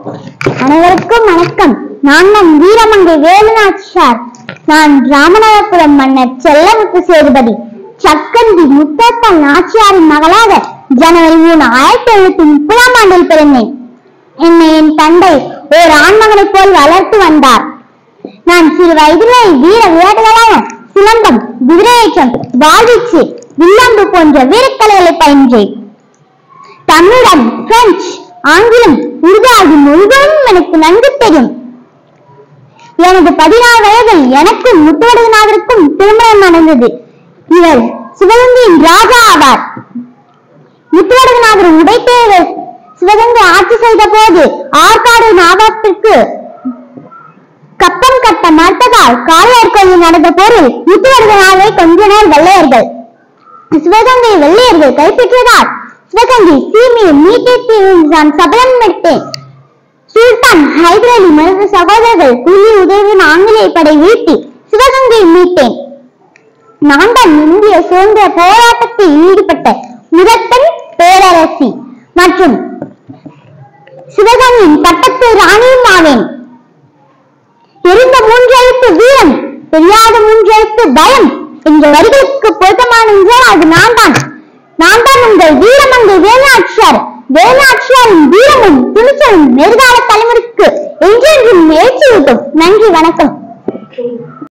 அனைவருக்கும் வணக்கம். நான் வீரமங்கை வேலுநாச்சியார். நான் ராமநாதபுரம் மன்னர் செல்லமுத்து சேதுபதி சக்கந்தி முத்தத்தால் நாச்சியாரின் மகளாக ஜனவரி 3, 1730 ஆண்டில் பிறந்தேன். என்னை என் தந்தை ஓர் ஆண்மகனைப் போல் வளர்த்து வந்தார். நான் சிறு வயதிலே வீர விளையாட்டுகளான சிலம்பம், குதிரையேற்றம், வாள்வீச்சு, வில்லம்பு போன்ற வீரக்கலைகளை பயின்றேன். தமிழன், பிரெஞ்சு, ஆங்கிலம், உருது ஆகிய மொழிகளும் எனக்கு நன்கு தெரியும். எனது 16 வயதில் எனக்கும் முத்துவடுகநாதருக்கும் திருமணம் நடந்தது. இவர் சிவகங்கையின் ராஜா ஆவார். முத்துவடுகநாதர் உடைத்தேவர் சிவகங்கை ஆட்சி செய்த போது ஆற்காடு நாவாப்பிற்கு கப்பம் கட்ட மறுத்ததால் காளையார்கோவில் நடந்த போரில் முத்துவடுகநாதரை கொன்றனர் வெள்ளையர்கள். சிவகங்கை வெள்ளையர்கள் கைப்பற்றியதால் சிவகங்கை சீமையை மீட்டெடுத்து நான் சபலம் எடுத்தேன். சுல்தான் ஹைதர் அலி மருது சகோதரர்கள் கூலி உதவியின் ஆங்கிலேய படை வீழ்த்தி சிவகங்கையை மீட்டேன். நான் தான் இந்திய சுதந்திர போராட்டத்தில் ஈடுபட்ட முதல் பெண் பேரரசி மற்றும் சிவகங்கையின் பட்டத்து ராணியும் ஆவேன். தெரிந்த 3 எழுத்து வீரம், தெரியாத 3 எழுத்து பயம் என்ற வரிகளுக்கு பொருத்தமான அது நான் தான் உங்கள் வீரமங்கை வேலுநாச்சியார். வேலுநாச்சியாரின் வீரமும் துணிச்சலும் எதிர்கால தலைமுறைக்கு என்றென்றும் எழுச்சியூட்டும். நன்றி, வணக்கம்.